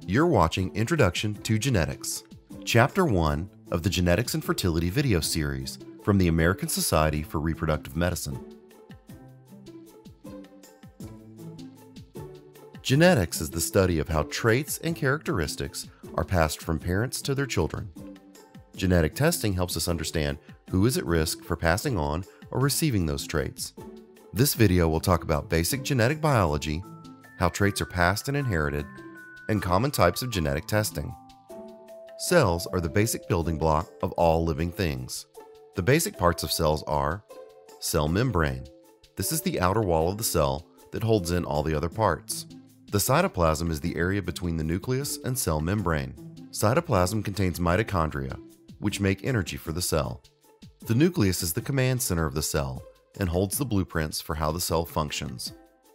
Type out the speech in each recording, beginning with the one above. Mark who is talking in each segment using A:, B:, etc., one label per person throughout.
A: You're watching Introduction to Genetics, Chapter 1 of the Genetics and Fertility video series from the American Society for Reproductive Medicine. Genetics is the study of how traits and characteristics are passed from parents to their children. Genetic testing helps us understand who is at risk for passing on or receiving those traits. This video will talk about basic genetic biology, how traits are passed and inherited, and common types of genetic testing. Cells are the basic building block of all living things. The basic parts of cells are cell membrane. This is the outer wall of the cell that holds in all the other parts. The cytoplasm is the area between the nucleus and cell membrane. Cytoplasm contains mitochondria, which make energy for the cell. The nucleus is the command center of the cell and holds the blueprints for how the cell functions.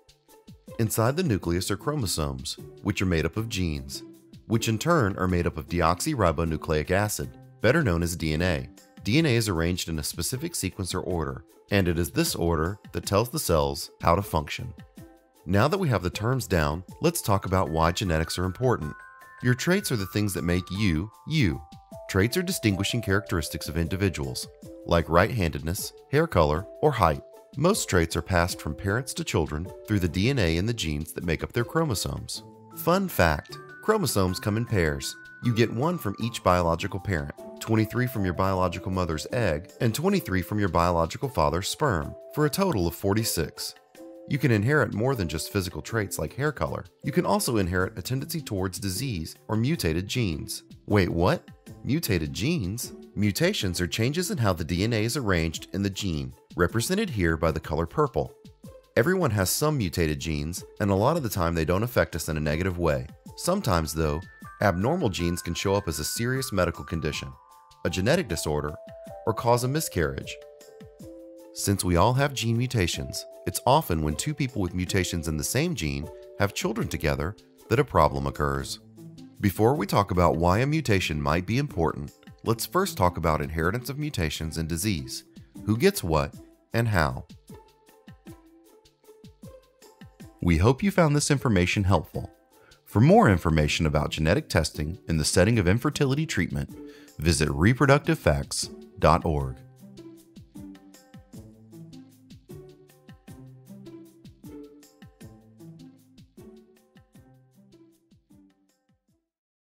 A: Inside the nucleus are chromosomes, which are made up of genes, which in turn are made up of deoxyribonucleic acid, better known as DNA. DNA is arranged in a specific sequence or order, and it is this order that tells the cells how to function. Now that we have the terms down, let's talk about why genetics are important. Your traits are the things that make you, you. Traits are distinguishing characteristics of individuals, like right-handedness, hair color, or height. Most traits are passed from parents to children through the DNA and the genes that make up their chromosomes. Fun fact, chromosomes come in pairs. You get one from each biological parent, 23 from your biological mother's egg, and 23 from your biological father's sperm, for a total of 46. You can inherit more than just physical traits like hair color. You can also inherit a tendency towards disease or mutated genes. Wait, what? Mutated genes? Mutations are changes in how the DNA is arranged in the gene, represented here by the color purple. Everyone has some mutated genes, and a lot of the time they don't affect us in a negative way. Sometimes, though, abnormal genes can show up as a serious medical condition, a genetic disorder, or cause a miscarriage. Since we all have gene mutations, it's often when two people with mutations in the same gene have children together that a problem occurs. Before we talk about why a mutation might be important, let's first talk about inheritance of mutations and disease, who gets what, and how. We hope you found this information helpful. For more information about genetic testing in the setting of infertility treatment, visit reproductivefacts.org.